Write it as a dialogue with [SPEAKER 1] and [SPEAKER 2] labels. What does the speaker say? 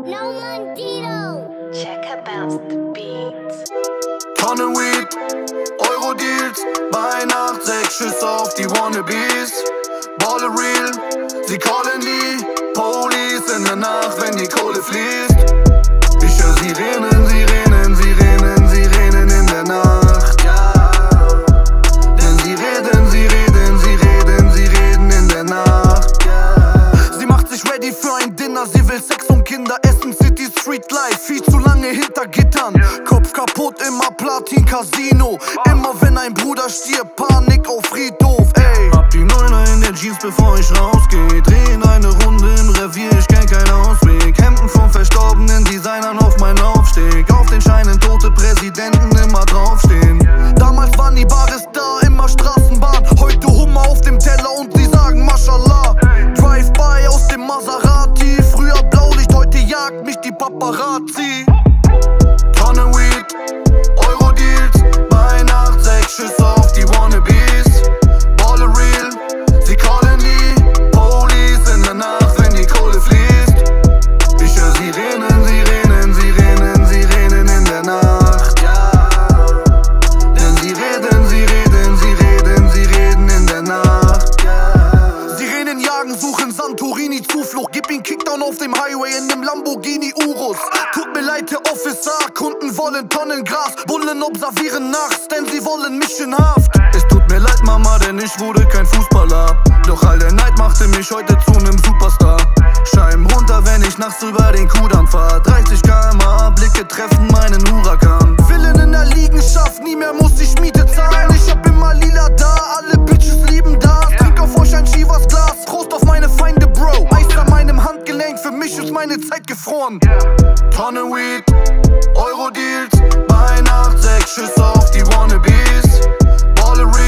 [SPEAKER 1] No Mandito.
[SPEAKER 2] Check bounce the beats.
[SPEAKER 3] Tonne Weed, Euro-Deals, bei Nacht 6 Schüsse auf die Wannabes. Balle real, sie callen die Police in der Nacht, wenn die Kohle fließt. Ich höre Sirenen, Sirenen, Sirenen, Sirenen in der Nacht, ja. Denn sie reden, sie reden, sie reden, sie reden in der Nacht, ja. Sie macht sich ready für ein Dinner, sie will Sex und Kinder essen, City Street Life, viel zu lange hinter Gittern. Kopf kaputt, immer Platin Casino. Immer wenn ein Bruder stirbt, Panik auf Friedhof, ey. Hab die Neuner in der Jeans, bevor ich rausgeh. Drehen eine Runde im Revier, ich kenn keinen Ausweg. Hemden von verstorbenen Designern auf meinen Aufsteg. Auf den Scheinen tote Präsidenten immer draufstehen. Damals waren die Bares da, immer Straßenbahn. Heute Hummer auf dem Teller und sie sagen Mashallah. Drive-by aus dem Maserati. Früher Blaulicht, heute jagt mich die Paparazzi. Tonne Weed, Euro-Deals, bei Nacht 6 Schüsse auf die Wannabes. Balle real, sie callen die Police in der Nacht, wenn die Kohle fließt. Ich höre Sirenen, Sirenen, Sirenen, Sirenen in der Nacht, ja. Denn sie reden, sie reden, sie reden, sie reden in der Nacht, ja. Sirenen jagen, suchen Santorini Zuflucht. Gib ihn Kickdown auf dem Highway in dem Lamborghini Urus. Tut mir leid, Herr Officer, Kunden wollen Tonnen Gras. Bullen observieren nachts, denn sie wollen mich in Haft. Es tut mir leid, Mama, denn ich wurde kein Fußballer. Doch all der Neid machte mich heute zu nem Superstar. Scheiben runter, wenn ich nachts über den Kudamm fahr. 30 km/h, Blicke treffen meinen Hurakan. Villen in der Liegenschaft, nie mehr muss ich Miete zahlen. Ich hab immer lila da, alle Bitches lieben das. Trink auf euch ein Chivas Glas, Prost auf meine Feinde, Bro. Eis an meinem Handgelenk, für mich ist meine Zeit gefroren. Tonne Weed, Euro-Deals, bei Nacht 6 Schüsse auf die Wannabes. Balle real.